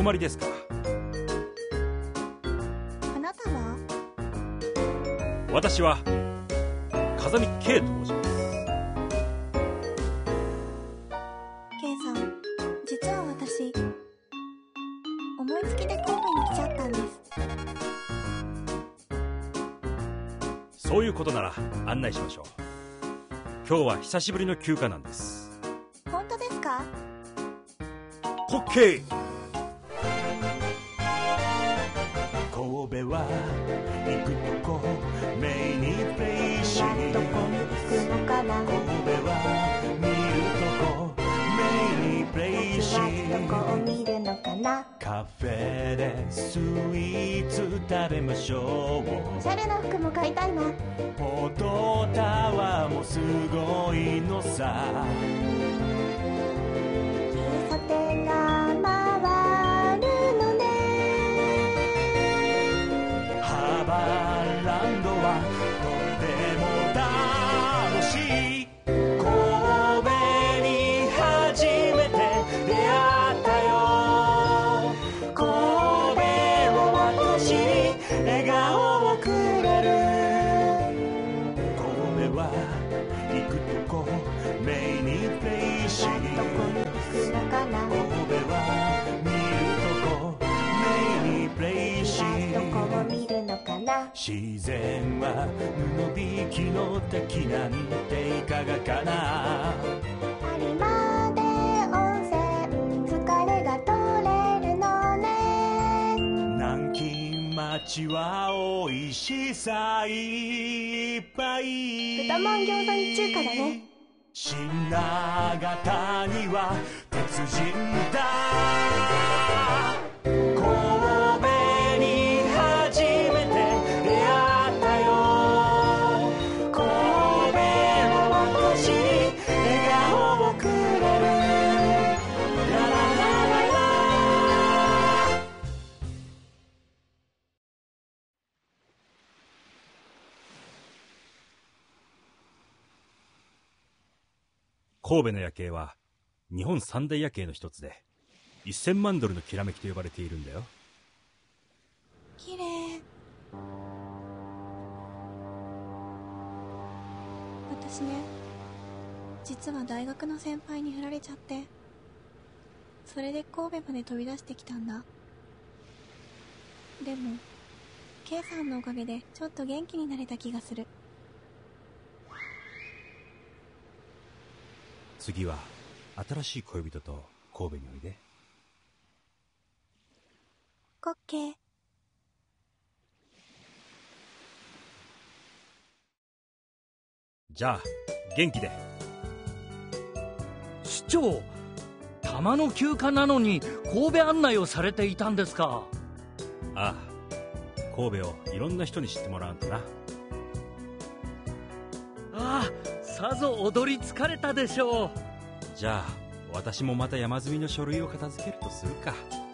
まりですか？ あなたは？ 私は風見圭と申します。 圭さん、実は私思いつきで神戸に来ちゃったんです。 そういうことなら案内しましょう。今日は久しぶりの休暇なんです。 本当ですか？ オッケー。 神戸は行くとこメインプレイシー、 どこに行くのかな。 神戸は見るとこメインプレイシー、 どこを見るのかな。 カフェでスイーツ食べましょう。 おしゃれな服も買いたいな。 ポートタワーもすごいのさ。 喫茶店が回るのね。 ハーバーランドはとっても楽しい。神戸に初めて出会ったよ。神戸を私に笑顔をくれる。神戸は行くとこメインプレイシー、 どこに行くのかな。 神戸は見るとこメインプレイシどこをー、 見るのかな。 自然は布引きの滝なんていかがかな。 有馬で温泉疲れが取れるのね。 南京町は美味しさいっぱい。 豚まん餃子に中華だね。 新長谷は鉄人だ。神戸に初めて出会ったよ。神戸は私に笑顔をくれる。ラララララ。 神戸の夜景は日本三大夜景の一つで1000万ドルのきらめきと呼ばれているんだよ。 綺麗。私ね、実は大学の先輩に振られちゃって、それで神戸まで飛び出してきたんだ。でも K さんのおかげでちょっと元気になれた気がする。 次は新しい恋人と神戸においで。 オッケー。 じゃあ元気で。 市長、たまの休暇なのに神戸案内をされていたんですか？ ああ、神戸をいろんな人に知ってもらうんとな。 ああ、さぞ踊り疲れたでしょう。 じゃあ私もまた山積みの書類を片付けるとするか。